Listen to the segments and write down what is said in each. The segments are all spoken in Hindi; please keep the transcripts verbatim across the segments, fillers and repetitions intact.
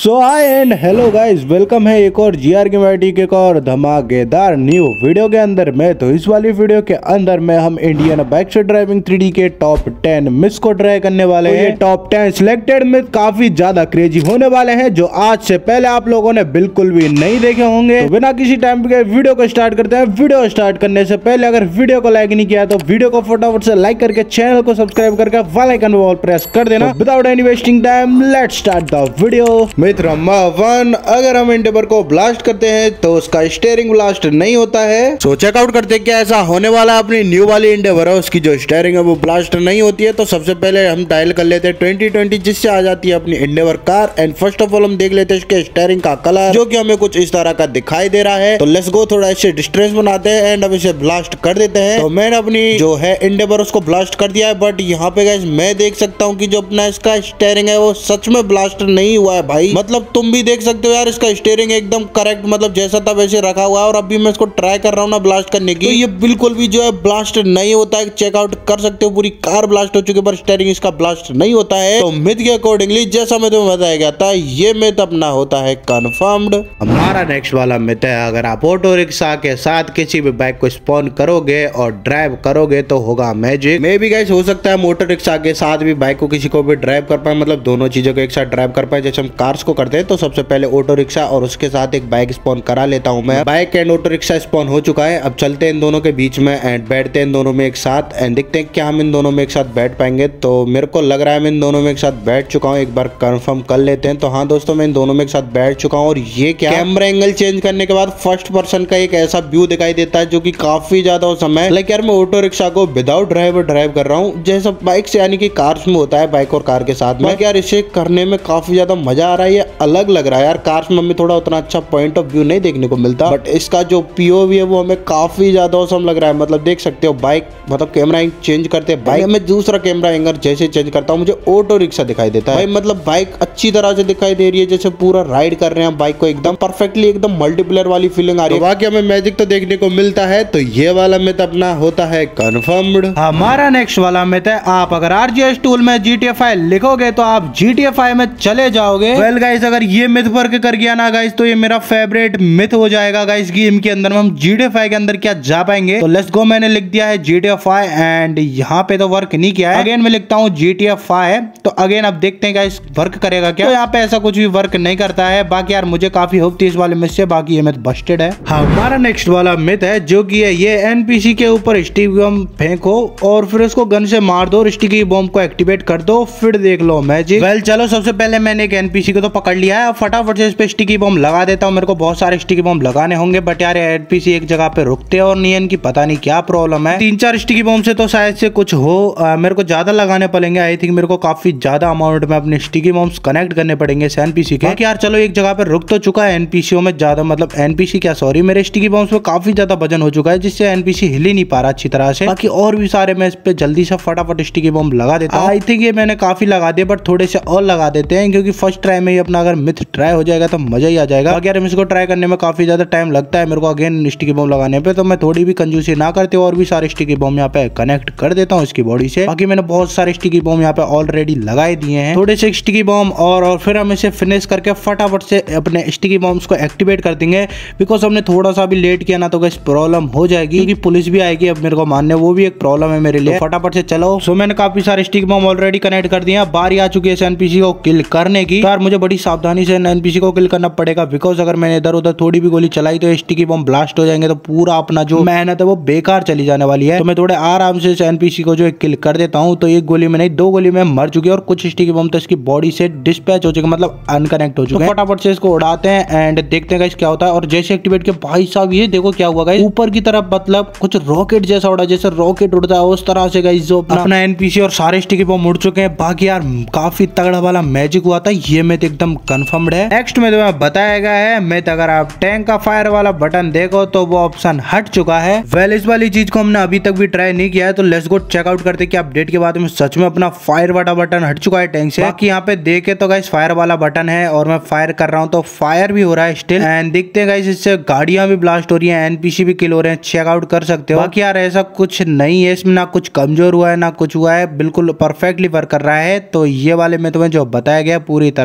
So hi and hello guys, welcome है एक और जीआर गेम आईटी के एक और धमाकेदार न्यू वीडियो के अंदर में। तो इस वाली वीडियो के अंदर में हम इंडियन बाइक से ड्राइविंग थ्री डी के टॉप टेन मिस को ट्राई करने वाले हैं। ये टॉप टेन सिलेक्टेड मिस काफी ज्यादा क्रेजी होने वाले हैं, जो आज से पहले आप लोगों ने बिल्कुल भी नहीं देखे होंगे। तो बिना किसी टाइम के वीडियो को स्टार्ट करते हैं। वीडियो स्टार्ट करने से पहले अगर वीडियो को लाइक नहीं किया तो वीडियो को फटाफट से लाइक करके चैनल को सब्सक्राइब करके बेल आइकन को प्रेस कर देना। Without any wasting time let's start the video. मित्र वन, अगर हम एंडेवर को ब्लास्ट करते हैं तो उसका स्टीयरिंग ब्लास्ट नहीं होता है। सो चेकआउट करते हैं क्या ऐसा होने वाला है। अपनी न्यू वाली एंडेवर है, उसकी जो स्टीयरिंग है वो ब्लास्ट नहीं होती है। तो सबसे पहले हम डायल कर लेते हैं ट्वेंटी ट्वेंटी, जिससे आ जाती है अपनी Endeavour car. And first of all हम देख लेते हैं इसके स्टीयरिंग का कलर, जो कि हमें कुछ इस तरह का दिखाई दे रहा है। तो लेट्स गो, थोड़ा इसे डिस्टेंस बनाते हैं एंड अब इसे ब्लास्ट कर देते हैं। तो मैंने अपनी जो है एंडेवर उसको ब्लास्ट कर दिया है, बट यहाँ पे गाइस मैं देख सकता हूँ कि जो अपना इसका स्टीयरिंग है वो सच में ब्लास्ट नहीं हुआ है भाई। मतलब तुम भी देख सकते हो यार, इसका स्टीयरिंग एकदम करेक्ट, मतलब जैसा था वैसे रखा हुआ है। और अभी मैं इसको ट्राई कर रहा हूँ ना ब्लास्ट करने की, तो ये बिल्कुल भी जो है ब्लास्ट नहीं होता है। चेकआउट कर सकते हो, पूरी कार ब्लास्ट हो चुकी है पर स्टीयरिंग इसका ब्लास्ट नहीं होता है। तो मिथ के अकॉर्डिंगली जैसा मैं तुम्हें बताया गया था, ये मिथ अपना होता है कंफर्म्ड। हमारा नेक्स्ट वाला मिथ है, अगर आप ऑटो रिक्शा के साथ किसी भी बाइक को स्पॉन करोगे और ड्राइव करोगे तो होगा मैजिक। मे भी गाइस हो सकता है मोटर रिक्शा के साथ भी बाइक को किसी को भी ड्राइव कर पाए, मतलब दोनों चीजों को एक साथ ड्राइव कर पाए जैसे हम कार्स को करते हैं। तो सबसे पहले ऑटो रिक्शा और उसके साथ एक बाइक स्पॉन करा लेता हूं मैं। Bike and auto rickshaw spawn हो चुका है। अब चलते हैं इन दोनों के बीच में एंड बैठते हैं इन दोनों में एक साथ एंड देखते हैं क्या हम इन दोनों में एक साथ बैठ पाएंगे। तो मेरे को लग रहा है मैं इन दोनों में एक साथ बैठ चुका हूं, एक बार कंफर्म कर लेते हैं। तो हाँ दोस्तों, मैं इन दोनों में एक साथ बैठ चुका हूं। और ये क्या, कैमरा एंगल चेंज करने के बाद फर्स्ट पर्सन का एक ऐसा व्यू दिखाई देता है जो कि काफी ज्यादा उस समय लाइक यार मैं ऑटो रिक्शा को विदाउट ड्राइवर ड्राइव कर रहा हूँ, जैसा बाइक से यानी कि कार्स में होता है, बाइक और कार के साथ में। यार इसे करने में काफी ज्यादा मजा आ रहा है, ये अलग लग रहा है यार। कार्स में हमें थोड़ा उतना अच्छा पॉइंट ऑफ व्यू नहीं देखने को मिलता, बट इसका जो पीओवी है वो हमें काफी ज्यादा औसम लग रहा है। मतलब देख सकते हो बाइक, मतलब कैमरा चेंज करते हैं बाइक में दूसरा कैमरा एंगल जैसे चेंज करता हूँ मुझे ऑटो रिक्शा दिखाई देता है भाई। मतलब बाइक अच्छी तरह से दिखाई दे रही है, जैसे पूरा राइड कर रहे हैं बाइक को, एकदम परफेक्टली एकदम मल्टीप्लेयर वाली फीलिंग आ रही है। बाकी हमें मैजिक तो देखने को मिलता है। तो ये वाला मिथ अपना होता है कंफर्म्ड। हमारा नेक्स्ट वाला मिथ है, आप अगर आरजीएस टूल में जीटीए फाइव लिखोगे तो आप जीटीए फाइव में चले जाओगे। वेल गाइस, अगर ये मिथ वर्क कर गया ना गाइस, तो ये मेरा फेवरेट मिथ हो जाएगा गाइस। गेम के अंदर में हम जीटीए फाइव के अंदर क्या जा पाएंगे। तो लेट्स गो, मैंने लिख दिया है जीटीए फाइव एंड यहाँ पे तो वर्क नहीं किया है। अगेन मैं लिखता हूँ जीटीए फाइव। तो अगेन अब देखते हैं गाइस वर्क करेगा क्या। तो यहाँ पे ऐसा कुछ भी वर्क नहीं करता है। बाकी यार मुझे काफी होप थी इस वाले मिथ से, बाकी ये मिथ बस्टेड है। हमारा नेक्स्ट वाला मिथ है जो कि है ये एनपीसी के ऊपर स्टिकी बम फेंको और फिर उसको गन से मार दो और स्टिकी बम को एक्टिवेट कर दो, फिर देख लो मैजिक। वेल चलो, सबसे पहले मैंने एक एनपीसी को तो पकड़ लिया है। अब फटाफट से इस पे स्टिकी बम लगा देता हूँ। मेरे को बहुत सारे स्टिकी बम लगाने होंगे, बट यार एनपीसी एक जगह पे रुकते हैं और नहीं, इनकी पता नहीं क्या प्रॉब्लम है। तीन चार स्टिकी बम से तो शायद से कुछ हो, आ, मेरे को ज्यादा लगाने पड़ेंगे। आई थिंक मेरे को काफी ज्यादा अमाउंट में अपने स्टिकी बम्स कनेक्ट करने पड़ेंगे इस एनपीसी के। यार चलो, एक जगह पे रुक तो चुका है एनपीसी में ज्यादा, मतलब एनपीसी क्या सॉरी मेरे स्टिकी बम्स में काफी ज्यादा वजन हो चुका है, जिससे एनपीसी हिल ही नहीं पा रहा अच्छी तरह से। बाकी और भी सारे मैं इस पे जल्दी से फटाफट स्टिकी बम लगा देता हूँ। आई थिंक ये मैंने काफी लगा दिए, बट थोड़े से और लगा देते हैं, क्योंकि फर्स्ट ट्राई में ही अपना अगर मिथ ट्राई हो जाएगा तो मजा ही आ जाएगा। बाकी यार इसको ट्राई करने में काफी ज्यादा टाइम लगता है मेरे को अगेन स्टिकी बम लगाने पे, तो मैं थोड़ी भी कंजूसी ना करते और भी सारे स्टिकी बम यहाँ पे कनेक्ट कर देता हूँ इसकी बॉडी से। बाकी मैंने बहुत सारे स्टिकी बम यहाँ पे ऑलरेडी लगाए दिए हैं, थोड़े से स्टिकी बम और, और फिर हम इसे फिनिश करके फटाफट से अपने स्टिकी बम्स को एक्टिवेट कर देंगे। बिकॉज हमने थोड़ा सा भी लेट किया ना तो गाइस प्रॉब्लम हो जाएगी, क्योंकि पुलिस भी आएगी अब मेरे को मानने, वो भी एक प्रॉब्लम है मेरे लिए। फटाफट से चलो। सो मैंने काफी सारे स्टिकी बम ऑलरेडी कनेक्ट कर दिए। बारी आ चुकी है एनपीसी को किल करने की। यार मुझे बड़ी सावधानी से एनपीसी को किल करना पड़ेगा, बिकॉज अगर मैंने इधर उधर थोड़ी भी गोली चलाई तो स्टिकी बम ब्लास्ट हो जाएंगे, तो पूरा अपना जो मेहनत है वो बेकार चली जाने वाली है। तो मैं थोड़े आराम से एनपीसी को जो किल कर देता हूँ। तो एक गोली में नहीं, दो गोली में मर चुकी है और कुछ स्टिकी बम तो इसकी बॉडी से डिस्पैच हो चुके, मतलब अनकनेक्ट हो चुके हैं। फटाफट से इसको उड़ाते हैं एंड देखते हैं गाइस क्या होता है। और जैसे एक्टिवेट के भाई साहब ये देखो क्या हुआ गाइस, ऊपर की तरफ मतलब कुछ रॉकेट जैसा उड़ा, जैसे रॉकेट उड़ता है उस तरह से गाइस जो अपना एनपीसी और सारे स्टिकी बम उड़ चुके हैं। बाकी यार काफी तगड़ा वाला मैजिक हुआ था, ये मिथ एकदम कंफर्म्ड है। नेक्स्ट में तुम्हें बताया गया है मिथ, अगर आप टैंक का फायर वाला बटन देखो तो वो ऑप्शन हट चुका है। वेल इस वाली चीज को हमने अभी तक भी ट्राई नहीं किया है, तो लेट्स गो चेकआउट करते कि अपडेट के बाद में सच में अपना फायर वाला बटन हट चुका है टैंक से। बाकी यहाँ पे देखे तो गाइस फायर वाला बटन है और मैं फायर कर रहा हूँ तो फायर भी हो रहा है स्टिल। एंड देखते हैं गाइस इससे गाड़ियां भी ब्लास्ट हो रही है, एनपीसी भी किल हो रहे हैं, चेकआउट कर सकते हो। बाकी यार ऐसा कुछ नहीं है इसमें, ना कुछ कमजोर हुआ है ना कुछ हुआ है, बिल्कुल परफेक्टली वर्क कर रहा है। तो ये वाले में तुम्हें जो बताया गया पूरी तरह बस्ट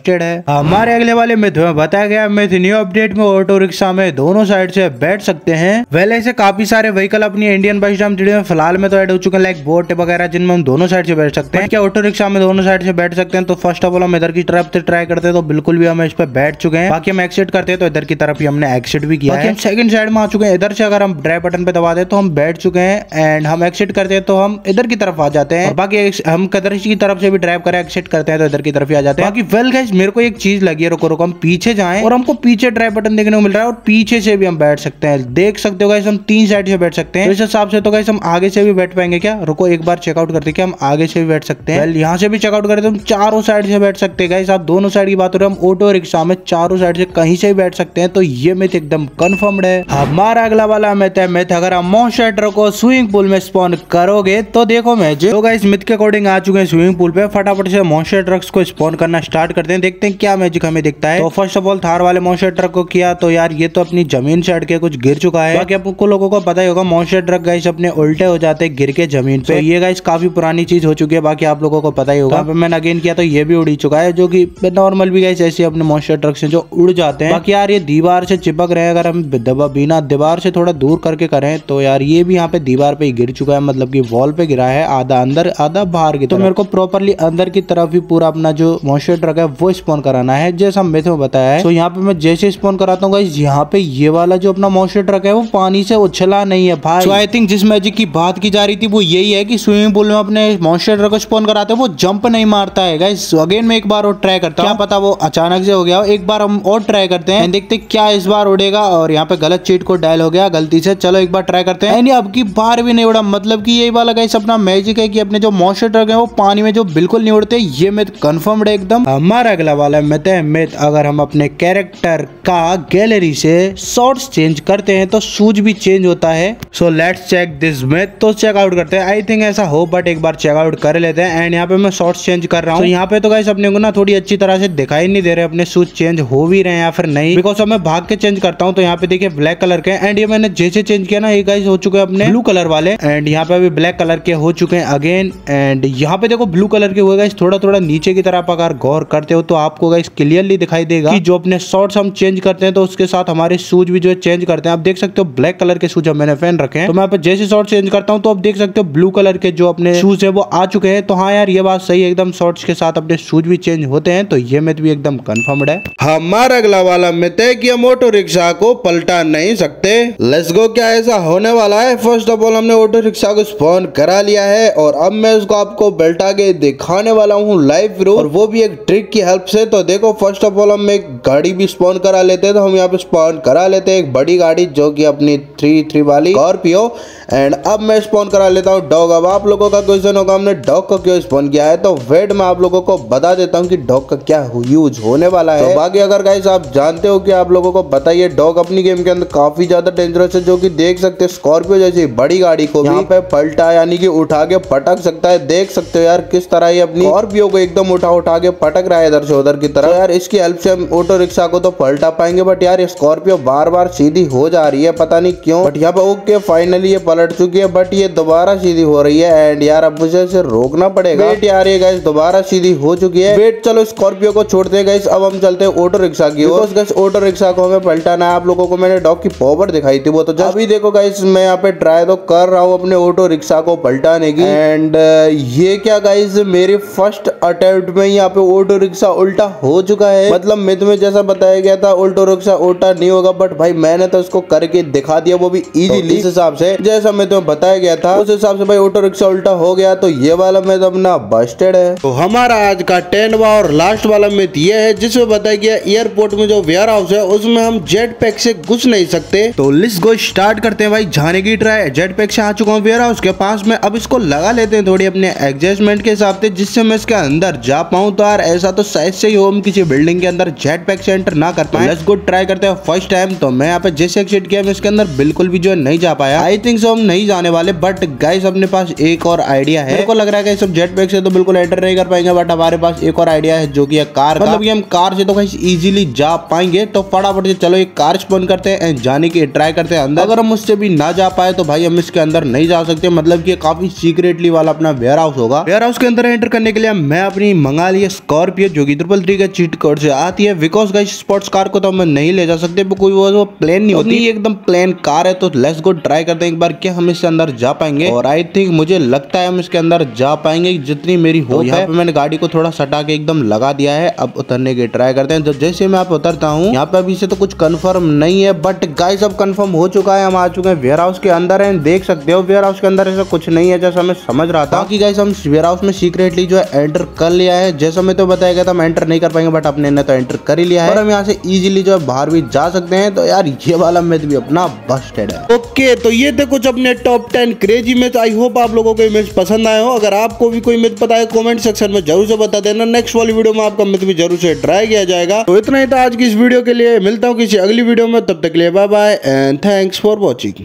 बस्टेड है। हमारे अगले वाले में तुम्हें बताया गया में न्यू अपडेट में ऑटो रिक्शा में दोनों साइड से बैठ सकते हैं। वैसे ऐसे काफी सारे व्हीकल अपनी इंडियन बस स्टैंड में फिलहाल में तो ऐड हो चुके हैं, लाइक बोट वगैरह, जिनमें हम दोनों साइड से बैठ सकते हैं। क्या ऑटो रिक्शा में दोनों साइड से बैठ सकते हैं? तो फर्स्ट ऑफ ऑल हम इधर की तरफ से ट्राई करते हैं तो बिल्कुल भी हम इस पे बैठ चुके हैं। बाकी हम एक्सिट करते हैं तो इधर की तरफ ही हमने एक्सिट भी किया है। हम सेकंड साइड में आ चुके हैं। इधर से अगर हम ड्राइव बटन पे दबा दे तो हम बैठ चुके हैं एंड हम एक्सिट करते हैं तो हम इधर की तरफ आ जाते हैं। बाकी हम कदर की तरफ से भी ड्राइव करें एक्सिट करते हैं तो इधर की तरफ ही आ जाते हैं। बाकी वेल गाइस मेरे को एक चीज लगी है, रुको रुको हम पीछे जाएं और हमको पीछे ड्राइव बटन देखने को मिल रहा है और पीछे से भी हम बैठ सकते हैं। देख सकते हो गाइस हम तीन साइड से बैठ सकते हैं। तो इस हिसाब से तो गाइस हम आगे से भी बैठ पाएंगे क्या? रुको एक बार चेकआउट करते हैं कि हम आगे से भी बैठ सकते हैं। वेल यहाँ से भी चेकआउट करें तो हम चारों साइड से बैठ सकते हैं। गाइस आप दोनों साइड की बात हो रही है, हम ऑटो रिक्शा में चारों साइड से कहीं से भी बैठ सकते हैं। तो ये मिथ एकदम कंफर्म्ड है। हमारा अगला वाला मिथ है मिथ अगर हम मॉन्स्टर ट्रक को स्विमिंग पूल में स्पॉन करोगे तो देखो मैजिक। तो गाइस मिथ के अकॉर्डिंग आ चुके हैं स्विमिंग पूल पे, फटाफट से मॉन्स्टर ट्रक्स को स्पॉन करना स्टार्ट करते हैं, देखते हैं क्या मैजिक हमें दिखता है। तो फर्स्ट ऑफ ऑल थार वाले मॉन्स्टर ट्रक को किया तो यार ये तो अपनी जमीन से हट के कुछ गिर चुका है। बाकी आपको लोगों को पता ही होगा मॉन्स्टर ट्रक गाइस अपने उल्टे हो जाते हैं गिर के जमीन पे। ये गाइस काफी पुरानी चीज हो चुकी है, बाकी आप लोगों को पता ही होगा। तो मैंने अगेन किया तो ये भी उड़ चुका है, जो कि नॉर्मल भी गाइस ऐसे अपने मॉन्स्टर ट्रक से जो उड़ जाते हैं। बाकी यार ये दीवार से चिपक रहे हैं, अगर हम बिना दीवार से थोड़ा दूर करके करें तो यार ये भी यहाँ पे दीवार पे ही गिर चुका है, मतलब की वॉल पे गिरा है, आधा अंदर आधा बाहर की। तो मेरे को प्रॉपरली अंदर की तरफ ही पूरा अपना जो मॉन्स्टर ट्रक है वो स्पॉन कराना है जैसा मेथ में बताया है। तो यहाँ पे मैं जैसे स्पॉन कराता हूँ गाइस, यहाँ पे ये वाला जो अपना मॉन्स्टर ट्रक है वो पानी से उछला नहीं है भाई। आई थिंक जिस मैजिक की बात की जा रही थी वो यही है कि स्विमिंग पूल में अपने मॉन्स्टर ट्रक को स्पॉन कराते हैं वो जंप नहीं मारता है गाइस। अगेन मैं एक बार और ट्राई करता हूँ, क्या पता वो अचानक से हो गया हो। एक बार हम और ट्राई करते हैं, देखते क्या इस बार उड़ेगा। और यहाँ पे गलत चीट को डायल हो गया गलती से, चलो एक बार ट्राई करते हैं। अब की बार भी नहीं उड़ा, मतलब कि यही वाला गाइस अपना मैजिक है कि अपने जो मॉन्स्टर ट्रक है वो पानी में जो बिल्कुल नहीं उड़ते। ये मिथ कंफर्म्ड है एकदम। हमारा अगला वाला मिथ है मिथ अगर हम अपने कैरेक्टर का गैलरी से शॉर्ट्स चेंज करते हैं तो शूज भी चेंज होता है। So let's check this myth. तो चेकआउट करते हैं, आई थिंक ऐसा हो बट एक बार चेकआउट कर लेते हैं। एंड यहाँ पे मैं शॉर्ट्स चेंज कर रहा हूँ। तो यहाँ पे तो गाइस अपने को ना थोड़ी अच्छी तरह से दिखाई नहीं दे रहे अपने शूज चेंज हो भी रहे हैं या फिर नहीं, बिकॉज अब मैं भाग के चेंज करता हूँ। तो यहाँ पे देखिए ब्लैक कलर के, एंड ये मैंने जैसे चेंज किया ना ये गाइस हो चुके हैं अपने ब्लू कलर वाले, एंड यहाँ पे अभी ब्लैक कलर के हो चुके हैं अगेन। एंड यहाँ पे देखो ब्लू कलर के हुए गाइस, थोड़ा थोड़ा नीचे की तरफ अगर गौर करते हो तो आपको गाइस क्लियरली दिखाई देगा कि जो अपने शॉर्ट्स हम चेंज करते हैं तो उसके साथ हमारे शूज भी जो है चेंज करते हैं। आप देख सकते हो ब्लैक कलर के शूज मैंने पहन रखे हैं। तो मैं यहाँ पे जैसे शॉर्ट चेंज करता हूँ तो आप देख सकते हो ब्लू कलर के जो अपने शूज है वो आ चुके हैं। तो हाँ यार ये बात सही है एकदम, शॉर्ट्स के साथ अपने शूज भी चेंज होते हैं। तो ये मिथ भी एकदम कंफर्म्ड है। हमारा अगला वाला मिथ है कि हम ऑटो रिक्शा को पलटा नहीं सकते। लेट्स गो, क्या ऐसा होने वाला है? फर्स्ट ऑफ ऑल हमने ऑटो रिक्शा को स्पॉन करा लिया है और अब मैं उसको आपको बेल्टा के दिखाने वाला हूँ लाइव प्रूफ, और वो भी एक ट्रिक की हेल्प से। तो देखो फर्स्ट ऑफ ऑल हम एक गाड़ी भी स्पॉन करा लेते हैं। तो हम यहाँ पे स्पॉन करा लेते हैं एक बड़ी गाड़ी जो कि अपनी थ्री थ्री वाली स्कॉर्पियो। एंड अब मैं स्पॉन करा लेता हूँ डॉग। अब आप लोगों का क्वेश्चन होगा हमने डॉग को क्यों स्पॉन किया है, तो वेट मैं आप लोगों को बता देता हूँ कि डॉग का क्या यूज होने वाला है। तो बाकी अगर गाइस आप जानते हो कि आप लोगों को बताइए, डॉग अपनी गेम के अंदर काफी ज्यादा डेंजरस है, जो कि देख सकते हैं स्कॉर्पियो जैसी बड़ी गाड़ी को भी पे पलटा यानी कि उठा के पटक सकता है। देख सकते हो यार किस तरह ये अपनी स्कॉर्पियो को एकदम उठा उठा के पटक रहा है इधर से उधर की तरफ। तो यार इसकी हेल्प से हम ऑटो रिक्शा को तो पलटा पाएंगे, बट यार ये स्कॉर्पियो बार बार सीधी हो जा रही है पता नहीं क्यों। बट यहाँ पे ओके फाइनली ये पलट चुकी है, बट ये दोबारा सीधी हो रही है। एंड यार अब मुझे इसे रोकना पड़ेगा। वेट यार ये गाइस दोबारा सीधी हो चुकी है। वेट चलो स्कॉर्पियो को छोड़ते हैं गाइस, अब हम चलते हैं ऑटो रिक्शा की ओर। गाइस ऑटो रिक्शा को हमें पलटाना है। आप लोगों को मैंने डॉग की पावर दिखाई थी वो तो अभी देखो गाइस मैं यहाँ पे ट्राई तो कर रहा हूँ अपने ऑटो रिक्शा को पलटाने की। एंड ये क्या गाइस मेरी फर्स्ट अटेम्प्ट में यहाँ पे ऑटो रिक्शा उल्टा हो चुका है। मतलब मिथ में जैसा बताया गया था ऑटो रिक्शा उल्टा नहीं होगा, बट भाई मैंने तो उसको करके दिखा दिया, वो भी इजीली। इस हिसाब से जैसा मैं तुम्हें बताया गया था उस हिसाब से भाई ऑटो रिक्शा उल्टा हो गया। तो ये वाला मिथ अपना बस्टेड है। तो हमारा आज का टेनवा और लास्ट वाला मिथ ये है जिसमें बताया गया एयरपोर्ट में जो वेयर हाउस है उसमें हम जेट पैक से घुस नहीं सकते। तो लेट्स गो स्टार्ट करते हैं भाई जाने की ट्राई। जेट पैक से आ चुका हूँ वेयर हाउस के पास में, अब इसको लगा लेते हैं थोड़ी अपने एडजस्टमेंट के हिसाब से जिससे मैं इसके अंदर जा पाऊँ। तो यार ऐसा तो शायद से ही हो हम किसी बिल्डिंग के अंदर जेट पैक से एंटर ना कर पाए। लेट्स गो ट्राई करते हैं फर्स्ट टाइम। तो मैं यहाँ पे जैसे एक्सिट किया मैं इसके अंदर बिल्कुल भी जो है नहीं जा पाया। आई थिंक सो हम नहीं जाने वाले, बट गाइस अपने पास एक और आइडिया है। मेरे को लग रहा है कि सब जेट पैक से तो बिल्कुल एंटर नहीं कर पाएंगे, बट हमारे पास एक और आइडिया है जो कि है कार का। मतलब कि हम कार से तो गाइस इजीली जा पाएंगे। तो फटाफट से चलो एक कार स्पॉन करते हैं एंड जाने की ट्राई करते हैं अंदर। अगर हम उससे भी ना जा पाए तो भाई हम इसके अंदर नहीं जा सकते। मतलब कि काफी सीक्रेटली वाला अपना वेयर हाउस होगा। वेयर हाउस के अंदर एंटर करने के लिए मैं अपनी मंगा ली स्कॉर्पियो जो कि थ्री ट्रिपल थ्री के चीट कोड से आती है। बिकॉज गाइस स्पोर्ट्स कार को तो हम नहीं ले जा सकते, कोई वो, वो प्लेन नहीं होती, ये एकदम प्लेन कार है। तो लेट्स गो ट्राई करते हैं एक बार क्या हम इसके अंदर जा पाएंगे। और आई थिंक मुझे लगता है हम इसके अंदर जा पाएंगे, जितनी मेरी हो। यहाँ पे मैंने गाड़ी को थोड़ा सटा के एकदम लगा दिया है। अब उतरने की ट्राई करते हैं। तो जैसे मैं आप उतरता हूँ, यहाँ पे अभी से तो कुछ कंफर्म नहीं है, बट गाइस अब कंफर्म हो चुका है। हम आ चुके हैं वेयर हाउस के अंदर है। देख सकते हो वेयर हाउस के अंदर ऐसा कुछ नहीं है जैसा मैं समझ रहा था। बाकी गाइस हम वेयर हाउस में सीक्रेटली जो है एंटर कर लिया है। जैसा मैं तो बताया गया था हम एंटर नहीं कर पाएंगे, बट अपने ने तो एंटर कर ही लिया है। और हम यहाँ से इजीली जो है बाहर भी जा सकते हैं। तो यार ये वाला मैच भी अपना बस्टेड है। ओके तो ये थे कुछ अपने top ten crazy match. I hope आप लोगों को ये मैच पसंद आए हो। अगर आपको भी कोई मैच पता है कमेंट सेक्शन में जरूर से बता देना। नेक्स्ट वाली वीडियो में आपका मैच भी जरूर से ट्राई किया जाएगा। तो इतना ही था आज की इस वीडियो के लिए। मिलता हूँ किसी अगली वीडियो में, तब तक के लिए bye bye and thanks for watching.